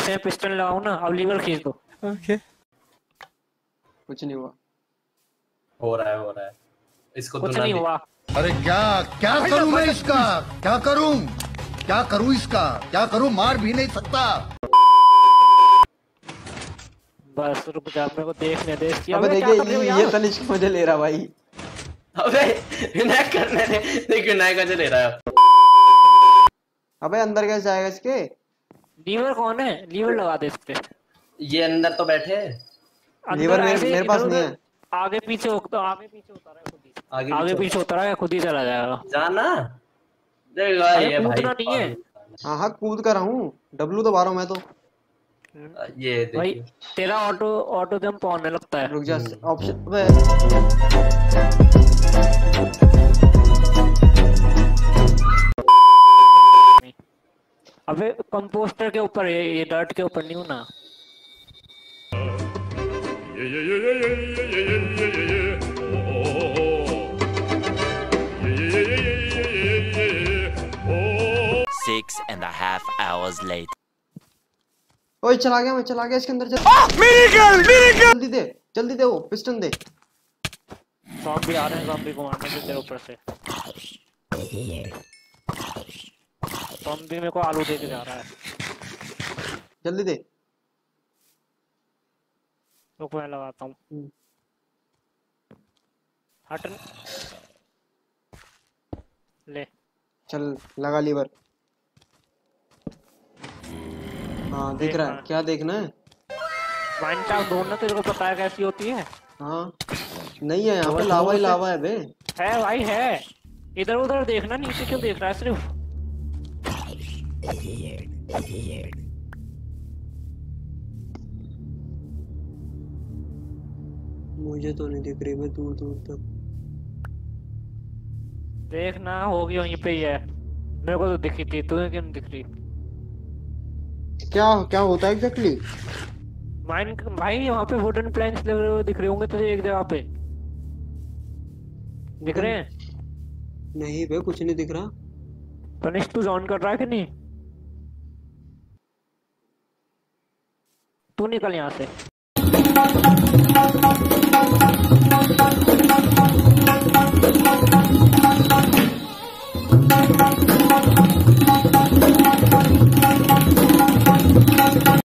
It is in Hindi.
जैसे मैं पिस्टन लगाऊं ना, अब लीवर खींच दो। ओके कुछ नहीं हुआ। हो रहा है इसको तो कुछ ना नहीं हुआ। अरे क्या क्या करूं मैं इसका, क्या करूं इसका, क्या करूं, मार भी नहीं सकता। बस रुक जा, मेरे को देखने दे। अबे देखिए ये तनिष्क मुझे ले रहा भाई। अबे विनायक करने दे, देख विनायक का ले रहा है। अबे अंदर कैसे जाएगा इसके? लीवर कौन है? लीवर लगा दे इस पे। ये अंदर तो बैठे हैं। लीवर मेरे पास नहीं है। आगे पीछे होता है खुद ही। आगे पीछे होता है, खुद ही चला जाएगा। जाना देखा ये भाई कूदना नहीं है। हाँ कूद कर रहा हूँ, डब्लू दबा रहा हूँ मैं तो। ये भाई देखिए तेरा ऑटो जंप होने लगता है। रुक जा ऑप्शन। अबे अबे कंपोस्टर के ऊपर है, ये डर्ट के ऊपर नहीं हूं ना। Six and a half hours later. ओए चला गया इसके अंदर। जल्दी दे वो पिस्टन दे। ज़ॉम्बी आ रहे हैं, ज़ॉम्बी को मारने तेरे ऊपर से। ज़ॉम्बी मेरे को आलू दे के जा रहा है। जल्दी दे। रुक मैं लगाता हूँ। हट ले। चल लगा लीवर। हाँ दिख रहा है, क्या देखना है? माइनक्राफ्ट ढूंढना, तेरे को पता है कैसी होती है? हाँ नहीं है यहाँ पे, लावा ही लावा है बे। है भाई है। इधर उधर देखना, नीचे क्यों देख रहा है सिर्फ? मुझे तो नहीं दिख रही बे दूर दूर तक। देखना होगी वहीं पे ही है। मेरे को तो दिखी थी, तुम्हें क्यों नहीं दिख रही? क्या होता है एग्जैक्टली? माइन भाई वहाँ पे वुडन प्लैंक्स लगे हुए दिख रहे होंगे तुझे एक जगह पे। दिख रहे हैं? नहीं बे कुछ नहीं दिख रहा। तनिष्क तू ऑन कर रहा है कि नहीं? तू निकल यहाँ से।